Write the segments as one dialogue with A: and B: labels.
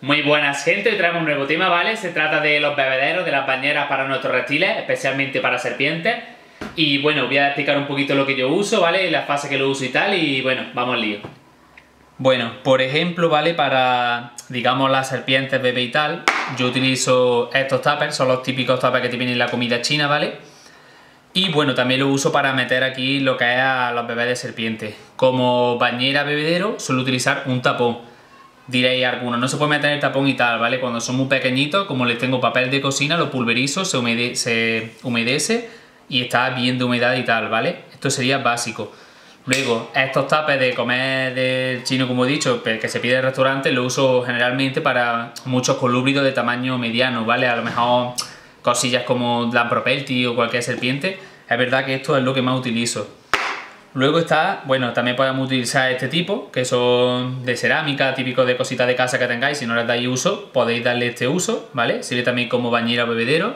A: Muy buenas gente, hoy traemos un nuevo tema, ¿vale? Se trata de los bebederos, de las bañeras para nuestros reptiles, especialmente para serpientes. Y bueno, voy a explicar un poquito lo que yo uso, ¿vale? La fase que lo uso y tal, y bueno, vamos al lío. Bueno, por ejemplo, ¿vale? Para, digamos, las serpientes, bebé y tal, yo utilizo estos tuppers, son los típicos tuppers que te vienen en la comida china, ¿vale? Y bueno, también lo uso para meter aquí lo que es a los bebés de serpiente. Como bañera bebedero, suelo utilizar un tapón. Diréis algunos, no se puede meter el tapón y tal, ¿vale? Cuando son muy pequeñitos, como les tengo papel de cocina, lo pulverizo, se humedece y está bien de humedad y tal, ¿vale? Esto sería básico. Luego, estos tapes de comer del chino, como he dicho, que se pide en restaurantes, lo uso generalmente para muchos colúbridos de tamaño mediano, ¿vale? A lo mejor cosillas como la Propelti o cualquier serpiente. Es verdad que esto es lo que más utilizo. Luego está, bueno, también podemos utilizar este tipo, que son de cerámica, típicos de cositas de casa que tengáis. Si no les dais uso, podéis darle este uso, ¿vale? Sirve también como bañera o bebedero.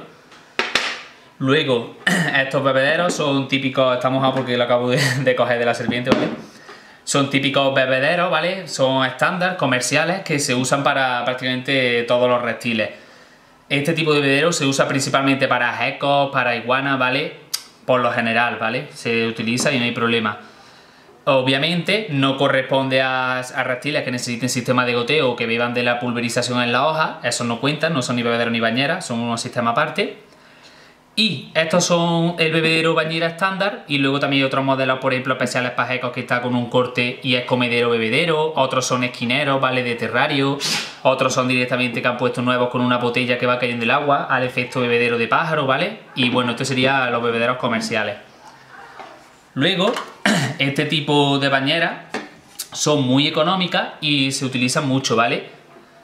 A: Luego, estos bebederos son típicos, está mojado porque lo acabo de coger de la serpiente, ¿vale? Son típicos bebederos, ¿vale? Son estándar, comerciales, que se usan para prácticamente todos los reptiles. Este tipo de bebedero se usa principalmente para gecos, para iguanas, ¿vale? Por lo general, ¿vale? Se utiliza y no hay problema. Obviamente no corresponde a reptiles que necesiten sistema de goteo o que beban de la pulverización en la hoja. Esos no cuentan, no son ni bebederos ni bañeras, son unos sistemas aparte. Y estos son el bebedero bañera estándar, y luego también hay otros modelos, por ejemplo, especiales para gecos, que está con un corte y es comedero bebedero. Otros son esquineros, ¿vale? De terrario. Otros son directamente que han puesto nuevos con una botella que va cayendo el agua al efecto bebedero de pájaro, ¿vale? Y bueno, esto serían los bebederos comerciales. Luego, este tipo de bañeras son muy económicas y se utilizan mucho, ¿vale?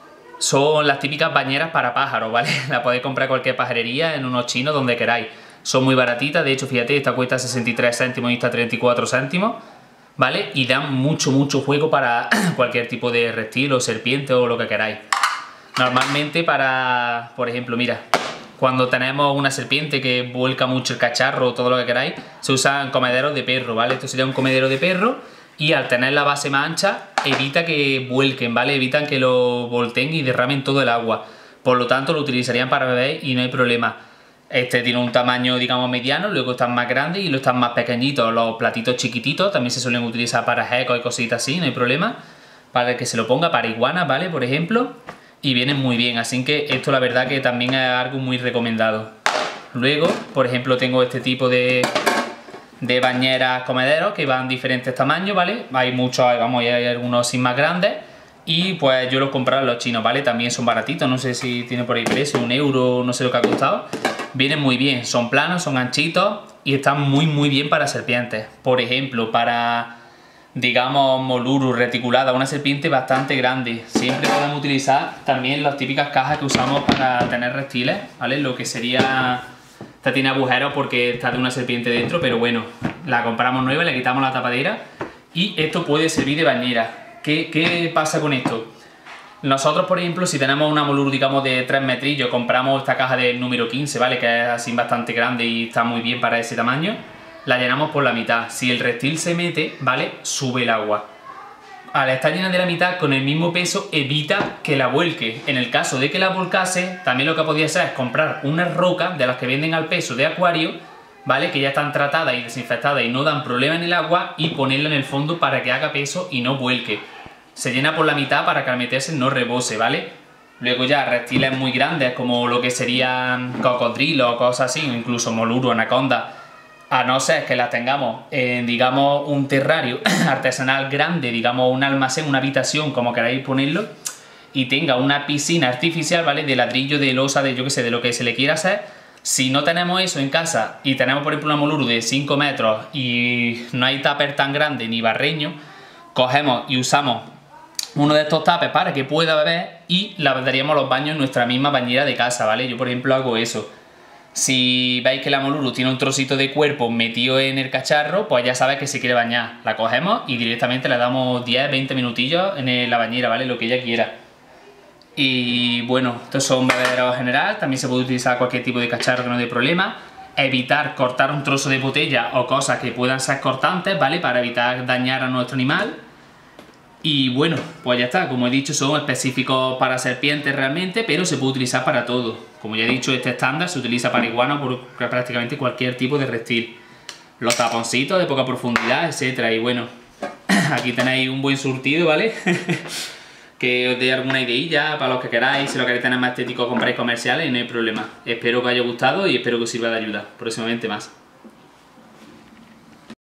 A: Son las típicas bañeras para pájaros, ¿vale? La podéis comprar en cualquier pajarería, en unos chinos, donde queráis. Son muy baratitas, de hecho, fíjate, esta cuesta 63 céntimos y esta 34 céntimos, ¿vale? Y dan mucho juego para cualquier tipo de reptil o serpiente o lo que queráis. Normalmente para, por ejemplo, mira, cuando tenemos una serpiente que vuelca mucho el cacharro o todo lo que queráis, se usan comederos de perro, ¿vale? Esto sería un comedero de perro. Y al tener la base más ancha, evita que vuelquen, ¿vale? Evitan que lo volteen y derramen todo el agua. Por lo tanto, lo utilizarían para bebés y no hay problema. Este tiene un tamaño, digamos, mediano, luego están más grandes y luego están más pequeñitos. Los platitos chiquititos también se suelen utilizar para gecos y cositas así, no hay problema. Para que se lo ponga para iguanas, ¿vale? Por ejemplo. Y vienen muy bien, así que esto la verdad que también es algo muy recomendado. Luego, por ejemplo, tengo este tipo de bañeras comederos que van diferentes tamaños, ¿vale? Hay muchos, vamos, hay algunos sin más grandes. Y pues yo los he comprado en los chinos, ¿vale? También son baratitos, no sé si tiene por ahí precio, 1 euro, no sé lo que ha costado. Vienen muy bien, son planos, son anchitos y están muy bien para serpientes. Por ejemplo, para, digamos, moluru reticulada, una serpiente bastante grande. Siempre podemos utilizar también las típicas cajas que usamos para tener reptiles, ¿vale? Lo que sería... Esta tiene agujeros porque está de una serpiente dentro, pero bueno, la compramos nueva, le quitamos la tapadera y esto puede servir de bañera. ¿Qué pasa con esto? Nosotros, por ejemplo, si tenemos una moluru, digamos, de 3 metrillos, compramos esta caja del número 15, ¿vale? Que es así bastante grande y está muy bien para ese tamaño. La llenamos por la mitad. Si el reptil se mete, ¿vale? Sube el agua. Al estar llena de la mitad, con el mismo peso, evita que la vuelque. En el caso de que la volcase, también lo que podía hacer es comprar unas rocas de las que venden al peso de acuario, ¿vale? Que ya están tratadas y desinfectadas y no dan problema en el agua, y ponerla en el fondo para que haga peso y no vuelque. Se llena por la mitad para que al meterse no rebose, ¿vale? Luego ya reptiles muy grandes como lo que serían cocodrilos o cosas así, o incluso moluru, anaconda. A no ser que las tengamos en, digamos, un terrario artesanal grande, digamos, un almacén, una habitación, como queráis ponerlo, y tenga una piscina artificial, ¿vale? De ladrillo, de losa, de yo que sé, de lo que se le quiera hacer. Si no tenemos eso en casa y tenemos, por ejemplo, una moluru de 5 metros y no hay tupper tan grande ni barreño, cogemos y usamos uno de estos tuppers para que pueda beber y le daríamos los baños en nuestra misma bañera de casa, ¿vale? Yo, por ejemplo, hago eso. Si veis que la moluru tiene un trocito de cuerpo metido en el cacharro, pues ya sabes que se quiere bañar. La cogemos y directamente le damos 10-20 minutillos en la bañera, ¿vale? Lo que ella quiera. Y bueno, estos son bebederos general. También se puede utilizar cualquier tipo de cacharro que no dé problema. Evitar cortar un trozo de botella o cosas que puedan ser cortantes, ¿vale? Para evitar dañar a nuestro animal. Y bueno, pues ya está, como he dicho son específicos para serpientes realmente, pero se puede utilizar para todo. Como ya he dicho, este estándar se utiliza para iguana o por prácticamente cualquier tipo de reptil. Los taponcitos de poca profundidad, etcétera. Y bueno, aquí tenéis un buen surtido, ¿vale? Que os dé alguna ideilla para los que queráis. Si lo queréis tener más estético, compráis comerciales y no hay problema. Espero que os haya gustado y espero que os sirva de ayuda. Próximamente más.